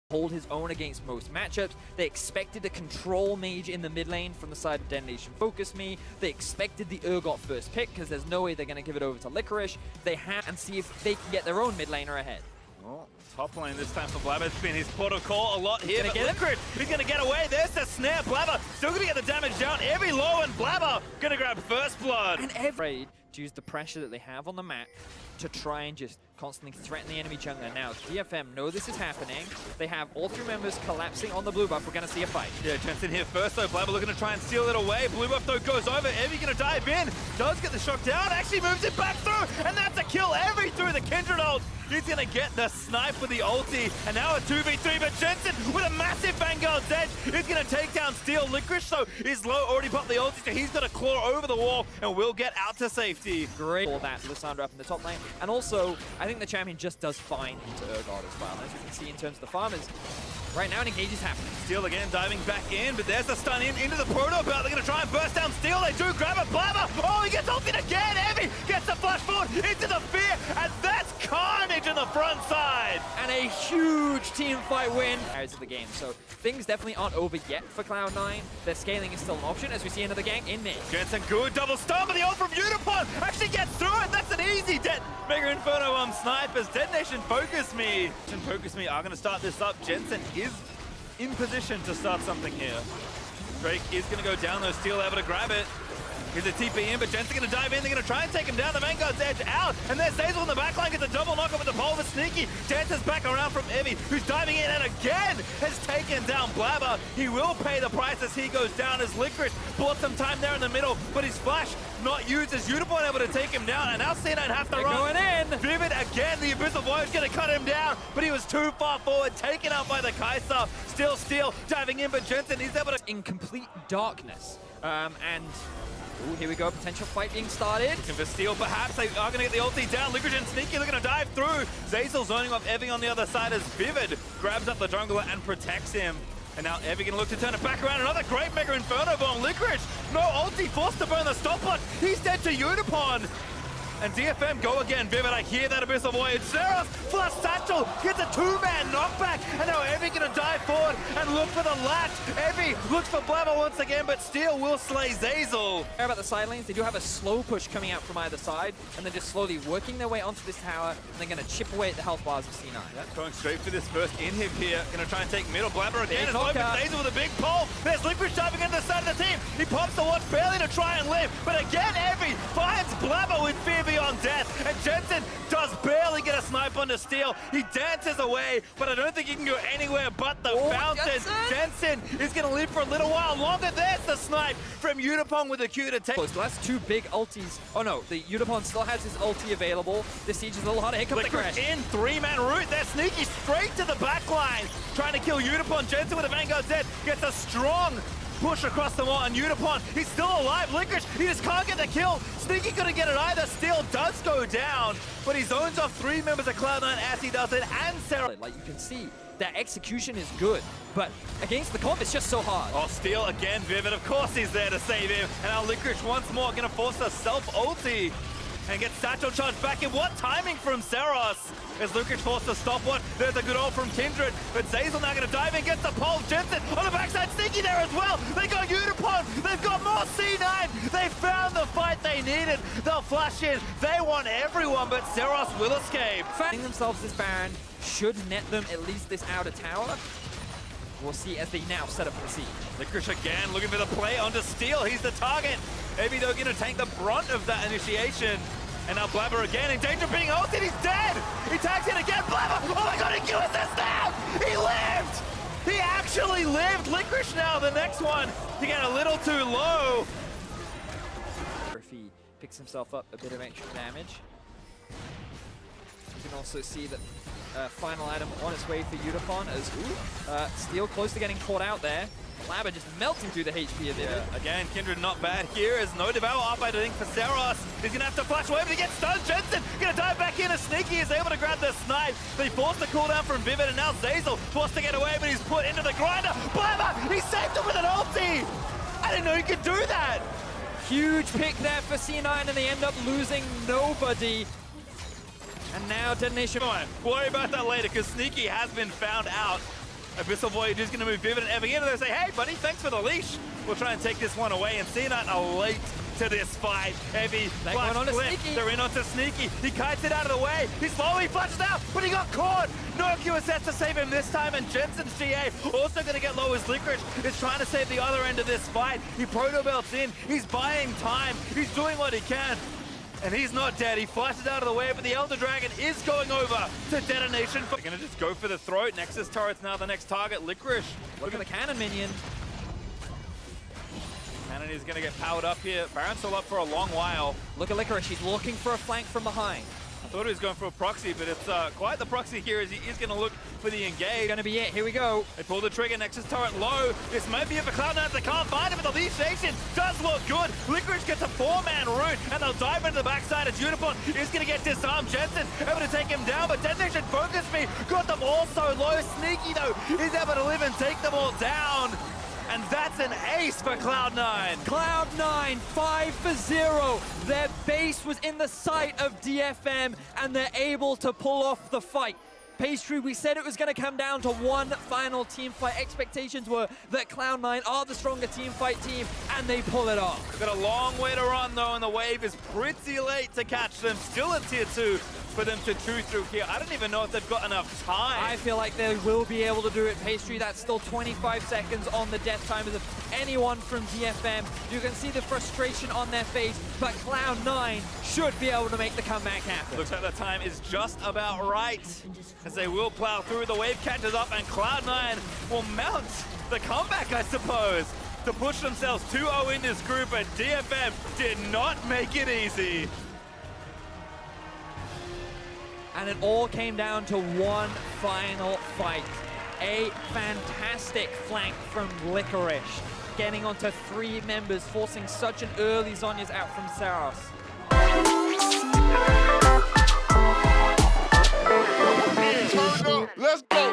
hold his own against most matchups. They expected to control Mage in the mid lane from the side of Detonation Focus Me. They expected the Urgot first pick because there's no way they're going to give it over to Licorice. They have and see if they can get their own mid laner ahead. Oh, top lane this time for Blabber. It's been his protocol a lot here. He's Licorice, he's going to get away. There's the snare. Blabber still going to get the damage down. Every low and Blabber going to grab first blood. And afraid to use the pressure that they have on the map to try and just constantly threaten the enemy jungler. Now, DFM know this is happening. They have all three members collapsing on the blue buff. We're going to see a fight. Yeah, Jensen here first, though. Blabber looking to try and steal it away. Blue buff, though, goes over. Evie going to dive in. Does get the shock down. Actually moves it back through. And that's a kill. Evie through the Kindred ult. He's going to get the snipe with the ulti. And now a 2v3. But Jensen with a massive Vanguard's Edge is going to take down Steel. Licorice, though, is low. Already popped the ulti. So he's going to claw over the wall and will get out to safety. Great for that Lissandra up in the top lane. And also, I think the champion just does fine into Urgot as well. As you can see in terms of the farmers, right now an engage is happening. Steel again diving back in, but there's the stun in into the proto belt. They're going to try and burst down Steel. They do grab a Blabber. Oh, he gets ulted again. Evie gets the flash forward into the fear, and that's carnage in the front side. And a huge team fight win of the game. So things definitely aren't over yet for Cloud9. Their scaling is still an option as we see another gank in mid. Jensen good double stun, but the ult from Unipon actually gets through it. That's an easy Mega Inferno snipers. Detonation Focus Me. And Focus Me are going to start this up. Jensen is in position to start something here. Drake is going to go down though. Steel able to grab it. Here's a TP in, but Jensen's going to dive in. They're going to try and take him down. The Vanguard's Edge out. And there's Zeyzal in the backline. Gets a double knock with the Pulver Sneaky. Dances back around from Evie, who's diving in and again has taken down Blabber. He will pay the price as he goes down as Licorice bought some time there in the middle, but his flash not used as Unipon able to take him down. And now C9 have to run. Going in. Vivid again. The Abyssal Void's going to cut him down, but he was too far forward. Taken out by the Kai'Sa. Still Steel diving in, but Jensen is able to... In complete darkness. Ooh, here we go, potential fight being started. Looking for Steel, perhaps. They are going to get the ulti down. Licorice and Sneaky looking to dive through. Zeyzal zoning off Evie on the other side as Vivid grabs up the jungler and protects him. And now Evie going to look to turn it back around. Another great Mega Inferno bomb. Licorice, no ulti, forced to burn the stopwatch. He's dead to Unipon. And DFM go again. Vivid, I hear that Abyssal Void. Seros, flush satchel, gets a two-man knockback. And now Evie gonna dive forward and look for the latch. Evie looks for Blabber once again, but Steel will slay Zeyzal. Care about the side lanes, they do have a slow push coming out from either side, and they're just slowly working their way onto this tower, and they're gonna chip away at the health bars of C9. Yeah, going straight for this first inhib here. Gonna try and take middle. Blabber again is open. Knocker. Zeyzal with a big pole. There's Licorice diving into the side of the team. He pops the watch barely to try and live, but again Evie finds Blabber with fear beyond death. And Jensen does barely get a snipe onto Steel. He dances away, but I don't think he can go anywhere but the fountain. Jensen is going to live for a little while longer. There's the snipe from Unipon with a Q to take. So that's two big ultis. Oh no, the Unipon still has his ulti available. This siege is a little harder. Here comes the crash. In three-man route. They're Sneaky straight to the back line. Trying to kill Unipon. Jensen with a Vanguard's Dead gets a strong push across the wall, and Unipon, he's still alive. Licorice, he just can't get the kill. Sneaky couldn't get it either. Steel does go down, but he zones off three members of Cloud9 as he does it, and Sarah. Like you can see, their execution is good, but against the comp, it's just so hard. Oh, Steel again, Vivid. Of course he's there to save him. And now Licorice once more gonna force a self-ulti and get Satchel charged back in. What timing from Seros? As Licorice forced to stopwatch. There's a good ult from Kindred, but Zeyzal now gonna dive in, gets the pole. Jensen on the backside, Sneaky there as well. They got Unipon, they've got more C9. They found the fight they needed. They'll flash in. They want everyone, but Seros will escape. Finding themselves this Baron should net them at least this outer tower. We'll see as they now set up for the siege. Licorice again looking for the play onto Steel. He's the target. Maybe they're gonna take the brunt of that initiation. And now Blabber again in danger of being ulted. He's dead. He tags in again. Blabber. Oh my god, he QSS now. He lived. He actually lived. Licorice now, the next one, to get a little too low. If he picks himself up a bit of extra damage. You can also see that final item on its way for Unipon as Steel close to getting caught out there. Blabber just melting through the HP of it. Yeah, again, Kindred not bad here as no Devour up, I think, for Seros. He's going to have to flash away, but he gets stunned. Jensen going to dive back in as Sneaky is able to grab the snipe. They forced the cooldown from Vivid, and now Zeyzal forced to get away, but he's put into the grinder. Blabber, he saved him with an ulti! I didn't know he could do that! Huge pick there for C9, and they end up losing nobody. And now Detonation. Worry about that later, because Sneaky has been found out. Abyssal Voyage is going to move Vivid and Evan in, and they say, hey, buddy, thanks for the leash. We'll try and take this one away, and C9 are late to this fight. Heavy, flash flip, they're in onto Sneaky. He kites it out of the way. He's low, he flashes out, but he got caught. No QSS to save him this time, and Jensen's GA also going to get low as Licorice is trying to save the other end of this fight. He proto belts in, he's buying time, he's doing what he can. And he's not dead. He flashes out of the way, but the Elder Dragon is going over to Detonation. They're going to just go for the throat. Nexus turret's now the next target. Licorice. Look at the cannon minion. Cannon is going to get powered up here. Baron's still up for a long while. Look at Licorice. He's looking for a flank from behind. I thought he was going for a proxy, but it's quite the proxy here as he is going to look for the engage. Going to be it. Here we go. They pull the trigger. Nexus turret low. This might be it for Cloud9. They can't find him, but the lead station does look good. Licorice gets a 4-man route, and they'll dive into the backside as Unicorn is going to get disarmed. Jensen able to take him down, but Detonation Focus Me got them all so low. Sneaky, though, is able to live and take them all down. And that's an ace for Cloud9. Cloud9, 5-0. Their base was in the sight of DFM, and they're able to pull off the fight. Pastry, we said it was going to come down to one final team fight. Expectations were that Cloud9 are the stronger team fight team, and they pull it off. Got a long way to run, though, and the wave is pretty late to catch them. Still a tier 2 for them to chew through here. I don't even know if they've got enough time. I feel like they will be able to do it, Pastry. That's still 25 seconds on the death timers of anyone from DFM. You can see the frustration on their face, but Cloud9 should be able to make the comeback happen. Looks like the time is just about right, as they will plow through. The wave catches up, and Cloud9 will mount the comeback, I suppose, to push themselves 2-0 in this group, but DFM did not make it easy. And it all came down to one final fight. A fantastic flank from Licorice, getting onto 3 members, forcing such an early Zhonya's out from Saros. Let's go.